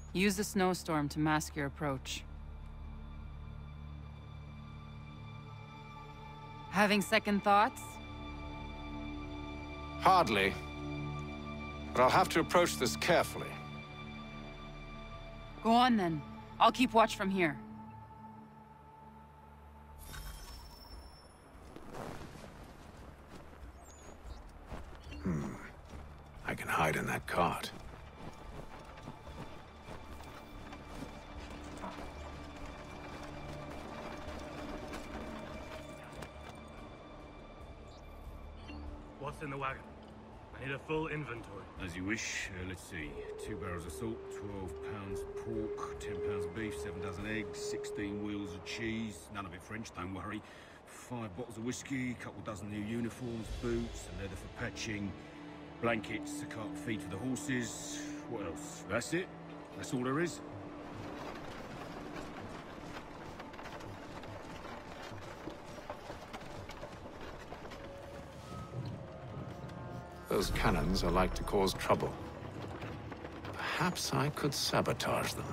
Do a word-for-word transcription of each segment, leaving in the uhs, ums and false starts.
Use the snowstorm to mask your approach. Having second thoughts? Hardly. But I'll have to approach this carefully. Go on then. I'll keep watch from here. Hmm. I can hide in that cart. What's in the wagon? I need a full inventory. As you wish. Uh, let's see. Two barrels of salt, twelve pounds pork, ten pounds beef, seven dozen eggs, sixteen wheels of cheese. None of it French, don't worry. Five bottles of whiskey, a couple dozen new uniforms, boots, and leather for patching, blankets, a cart feed for the horses. What else? That's it? That's all there is? Those cannons are like to cause trouble. Perhaps I could sabotage them.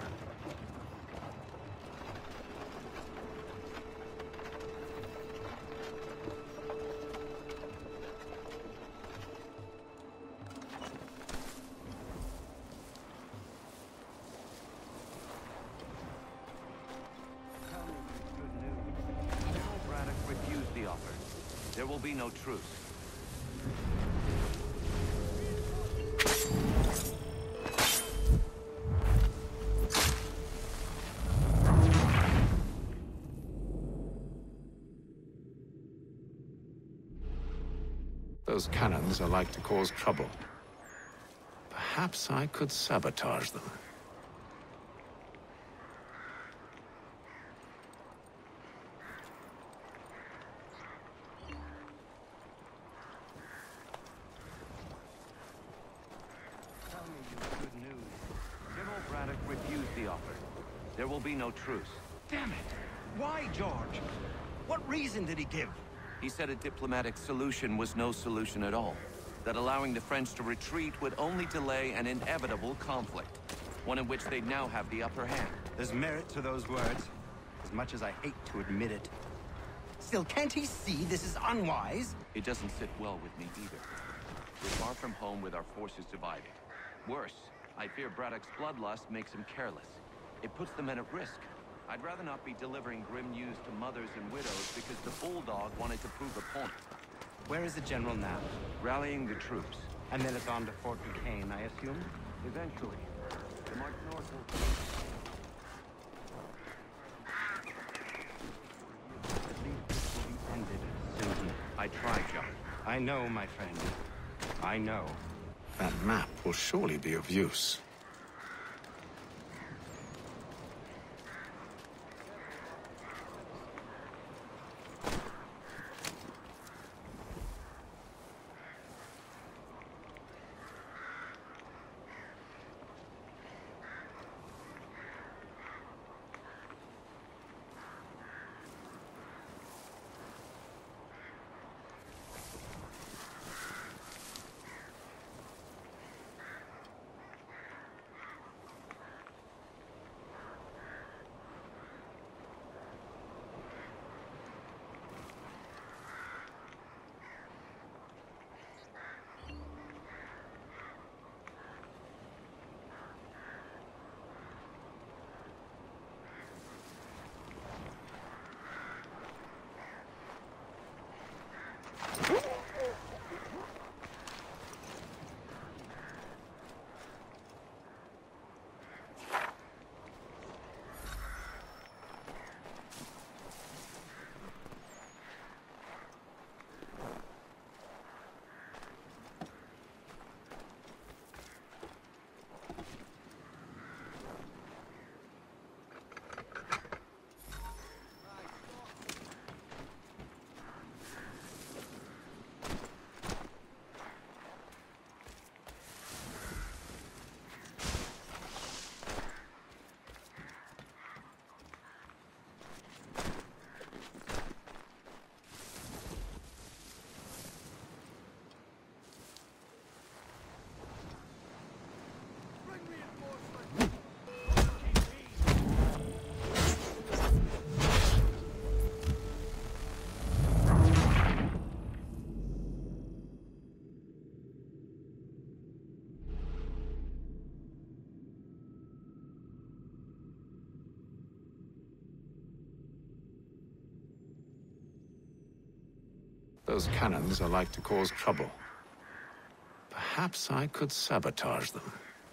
General Braddock refused the offer. There will be no truce. Those cannons are like to cause trouble. Perhaps I could sabotage them. Tell me you good news. General Braddock refused the offer. There will be no truce. Damn it! Why, George? What reason did he give? He said a diplomatic solution was no solution at all. That allowing the French to retreat would only delay an inevitable conflict. One in which they'd now have the upper hand. There's merit to those words, as much as I hate to admit it. Still, can't he see this is unwise? It doesn't sit well with me either. We're far from home with our forces divided. Worse, I fear Braddock's bloodlust makes him careless. It puts the men at risk. I'd rather not be delivering grim news to mothers and widows because the Bulldog wanted to prove a point. Where is the general now? Rallying the troops. And then it's on to Fort Duquesne, I assume? Eventually. The march north will... At least this will be ended soon. I tried, John. I know, my friend. I know. That map will surely be of use. Those cannons are like to cause trouble. Perhaps I could sabotage them.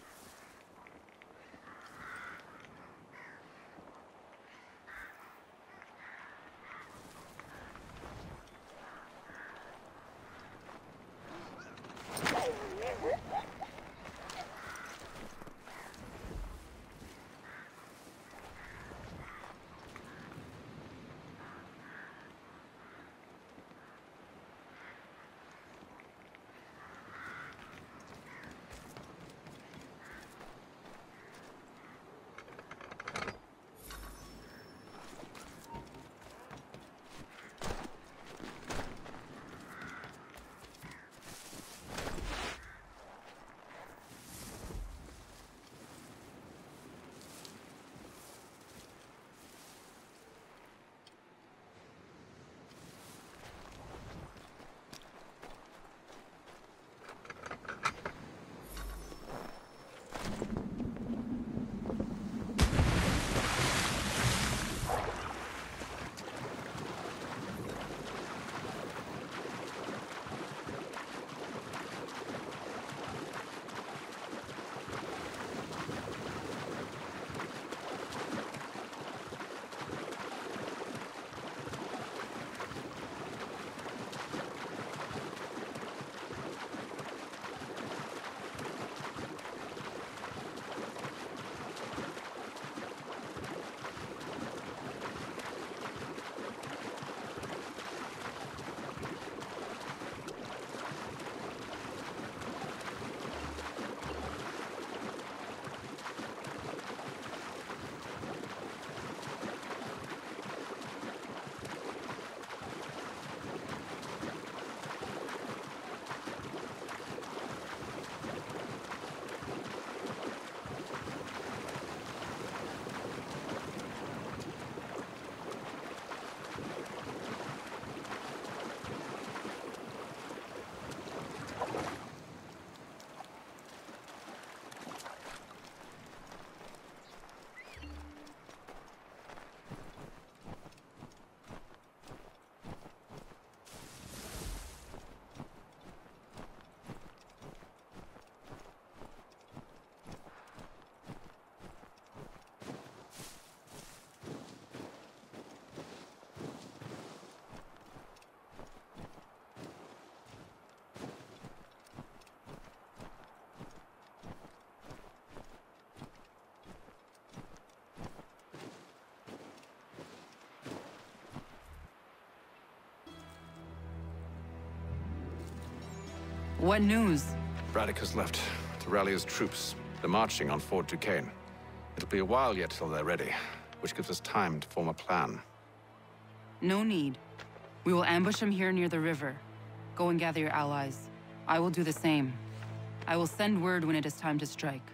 What news? Braddock has left to rally his troops. They're marching on Fort Duquesne. It'll be a while yet till they're ready, which gives us time to form a plan. No need. We will ambush him here near the river. Go and gather your allies. I will do the same. I will send word when it is time to strike.